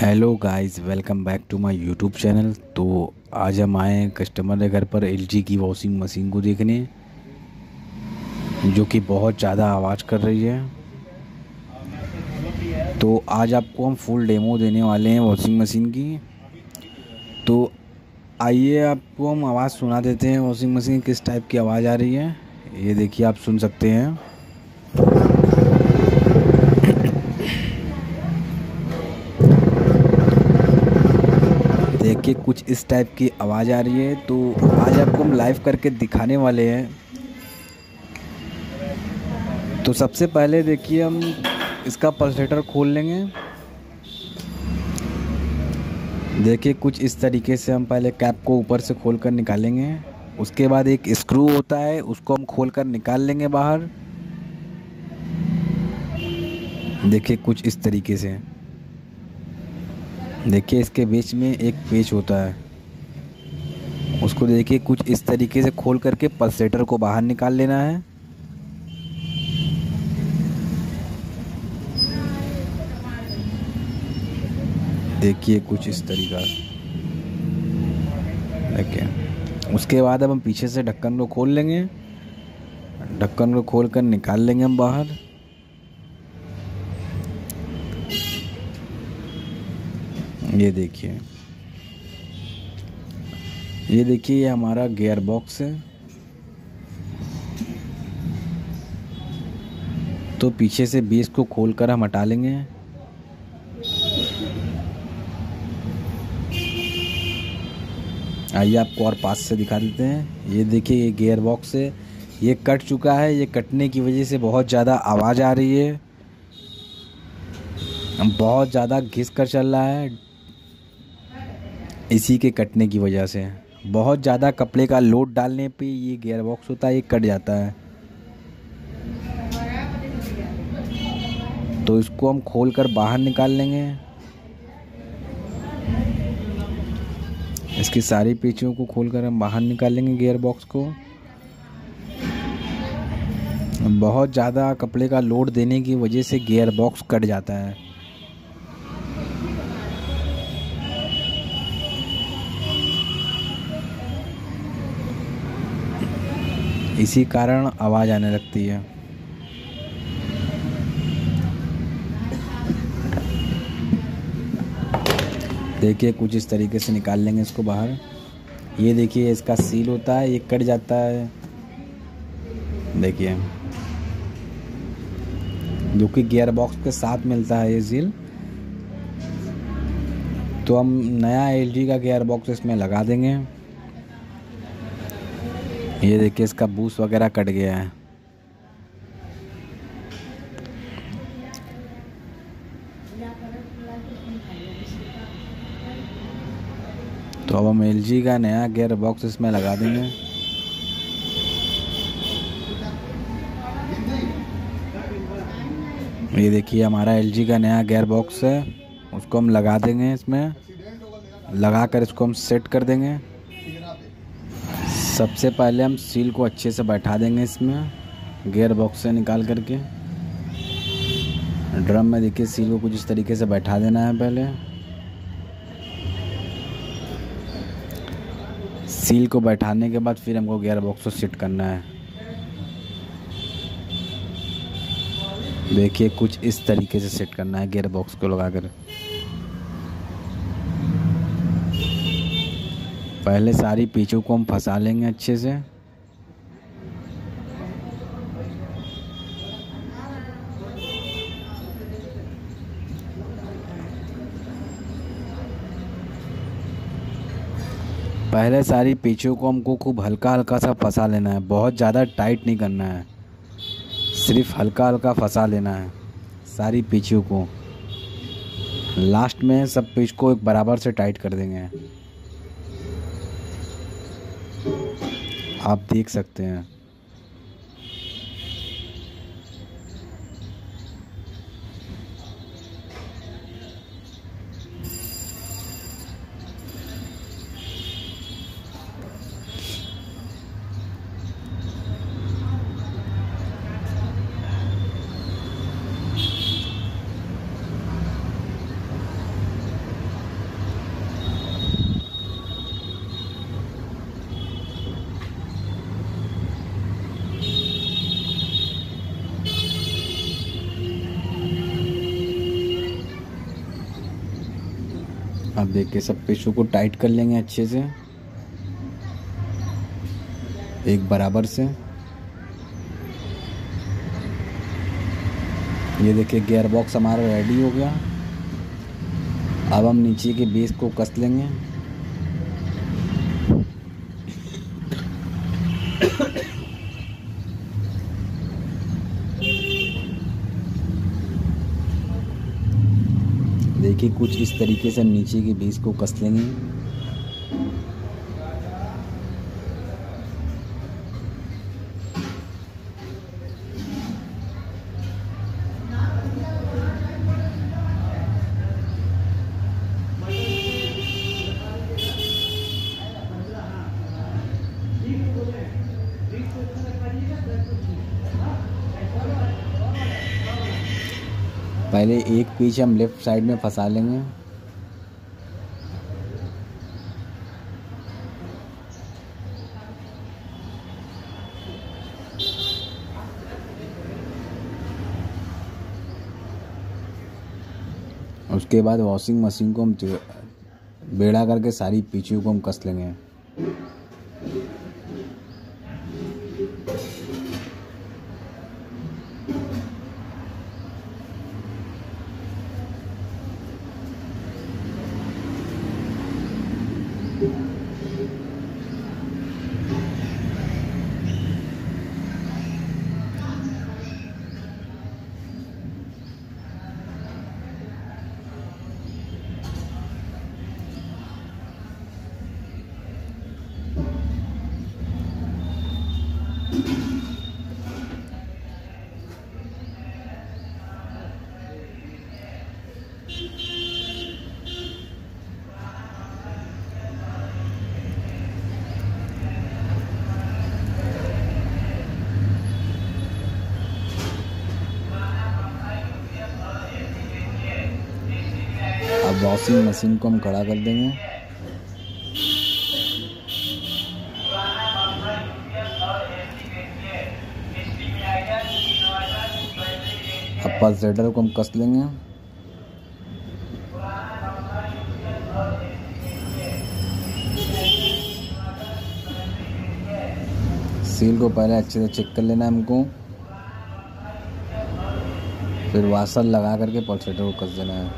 Hello guys, welcome back to my YouTube channel. तो आज हम आए हैं कस्टमर के घर पर एलजी की वॉशिंग मशीन को देखने, जो कि बहुत ज़्यादा आवाज़ कर रही है। तो आज आपको हम फुल डेमो देने वाले हैं वॉशिंग मशीन की। तो आइए आपको हम आवाज़ सुना देते हैं वॉशिंग मशीन किस टाइप की आवाज़ आ रही है। ये देखिए, आप सुन सकते हैं। देखिए, कुछ इस टाइप की आवाज़ आ रही है। तो आज आपको हम लाइव करके दिखाने वाले हैं। तो सबसे पहले देखिए, हम इसका पल्सेटर खोल लेंगे। देखिए, कुछ इस तरीके से हम पहले कैप को ऊपर से खोल कर निकालेंगे। उसके बाद एक स्क्रू होता है, उसको हम खोल कर निकाल लेंगे बाहर। देखिए, कुछ इस तरीके से। देखिए, इसके बीच में एक पेच होता है, उसको देखिए कुछ इस तरीके से खोल करके पल्सेटर को बाहर निकाल लेना है। देखिए, कुछ इस तरीका। देखिए, उसके बाद अब हम पीछे से ढक्कन को खोल लेंगे। ढक्कन को खोल कर निकाल लेंगे हम बाहर। ये देखिए, ये हमारा गियर बॉक्स है। तो पीछे से बेस को खोल कर हम हटा लेंगे। आइए आपको और पास से दिखा देते हैं। ये देखिए, ये गियर बॉक्स है, ये कट चुका है। ये कटने की वजह से बहुत ज़्यादा आवाज़ आ रही है, बहुत ज़्यादा घिस कर चल रहा है। इसी के कटने की वजह से बहुत ज़्यादा कपड़े का लोड डालने पे ये गियर बॉक्स होता है, ये कट जाता है। तो इसको हम खोल कर बाहर निकाल लेंगे। इसकी सारी पेचियों को खोलकर हम बाहर निकाल लेंगे गियर बॉक्स को। बहुत ज़्यादा कपड़े का लोड देने की वजह से गियर बॉक्स कट जाता है। इसी कारण आवाज़ आने लगती है। देखिए, कुछ इस तरीके से निकाल लेंगे इसको बाहर। ये देखिए, इसका सील होता है, ये कट जाता है। देखिए, जो कि गियर बॉक्स के साथ मिलता है ये सील। तो हम नया एलजी का गियर बॉक्स इसमें लगा देंगे। ये देखिए, इसका बूस्ट वगैरह कट गया है। तो अब हम एलजी का नया गियर बॉक्स इसमें लगा देंगे। ये देखिए, हमारा एलजी का नया गियर बॉक्स है, उसको हम लगा देंगे। इसमें लगा कर इसको हम सेट कर देंगे। सबसे पहले हम सील को अच्छे से बैठा देंगे इसमें, गियर बॉक्स से निकाल करके। ड्रम में देखिए, सील को कुछ इस तरीके से बैठा देना है। पहले सील को बैठाने के बाद फिर हमको गियर बॉक्स को सेट करना है। देखिए, कुछ इस तरीके से सेट करना है गियर बॉक्स को लगाकर। पहले सारी पीछों को हम फंसा लेंगे अच्छे से। पहले सारी पीछों को हमको खूब हल्का हल्का सा फंसा लेना है, बहुत ज़्यादा टाइट नहीं करना है, सिर्फ हल्का हल्का फंसा लेना है सारी पीछों को। लास्ट में सब पीछ को एक बराबर से टाइट कर देंगे। आप देख सकते हैं। अब देखिए सब पेचों को टाइट कर लेंगे अच्छे से, एक बराबर से। ये देखिए गियर बॉक्स हमारा रेडी हो गया। अब हम नीचे के बेस को कस लेंगे। देखिए कुछ इस तरीके से हम नीचे के बेस को कस लेंगे। पहले एक पेच हम लेफ़्ट साइड में फंसा लेंगे। उसके बाद वॉशिंग मशीन को हम बेड़ा करके सारी पीछियों को हम कस लेंगे। अब वॉशिंग मशीन को हम खड़ा कर देंगे। अब पल्सेटर को हम कस लेंगे। सील को पहले अच्छे से चेक कर लेना है हमको, फिर वाशर लगा करके पल्सेटर को कस देना है।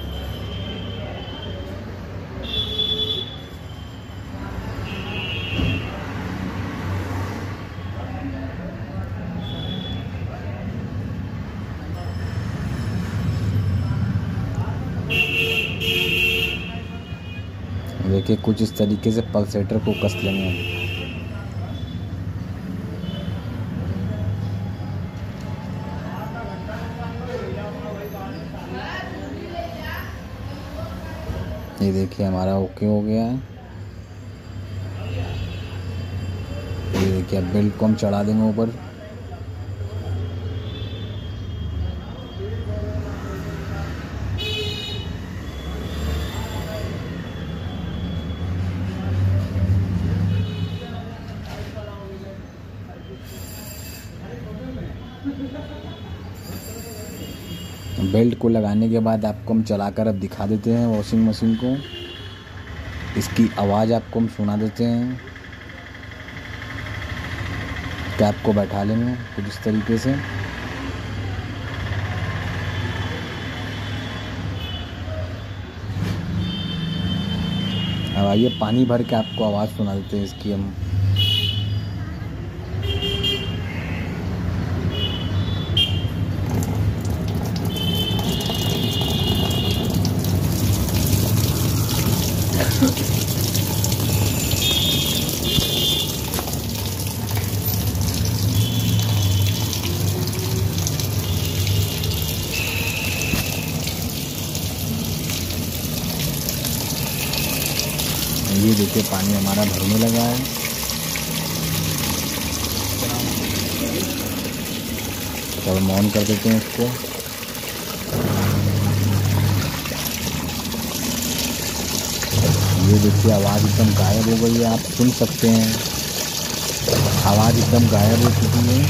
देखिए कुछ इस तरीके से पल्सेटर को कस लेंगे। ये देखिए हमारा ओके हो गया है। ये देखिए अब बेल्ट को हम चढ़ा देंगे ऊपर। बेल्ट को लगाने के बाद आपको हम चलाकर अब दिखा देते हैं वॉशिंग मशीन को। इसकी आवाज़ आपको हम सुना देते हैं। कैप को बैठा लेंगे कुछ इस तरीके से। अब आइए पानी भर के आपको आवाज़ सुना देते हैं इसकी हम। ये देखिए पानी हमारा भरने लगा है। तो हम ऑन कर देते हैं इसको। ये देखिए आवाज़ एकदम गायब हो गई है, आप सुन सकते हैं। आवाज़ एकदम गायब हो चुकी है,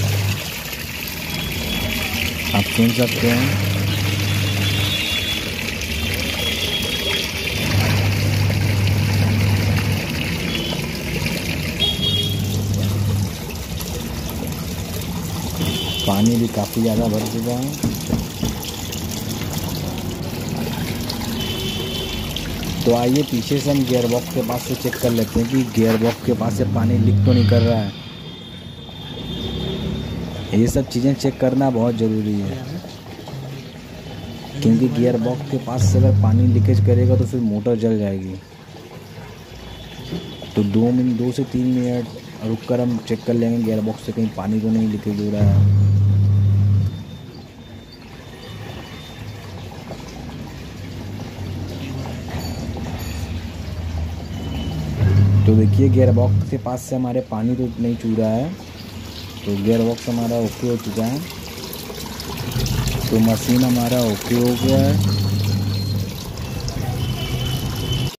आप सुन सकते हैं। पानी भी काफ़ी ज़्यादा भर चुका है। तो आइए पीछे से हम गियर बॉक्स के पास से चेक कर लेते हैं कि गियर बॉक्स के पास से पानी लीक तो नहीं कर रहा है। ये सब चीज़ें चेक करना बहुत ज़रूरी है, क्योंकि गियर बॉक्स के पास से अगर पानी लीकेज करेगा तो फिर मोटर जल जाएगी। तो 2 से 3 मिनट रुक कर हम चेक कर लेंगे गियर बॉक्स से कहीं पानी तो नहीं लीकेज हो रहा है। तो देखिए गियर बॉक्स के पास से हमारे पानी तो नहीं चू रहा है, तो गियर बॉक्स हमारा ओके हो चुका है। तो मशीन हमारा ओके हो गया है।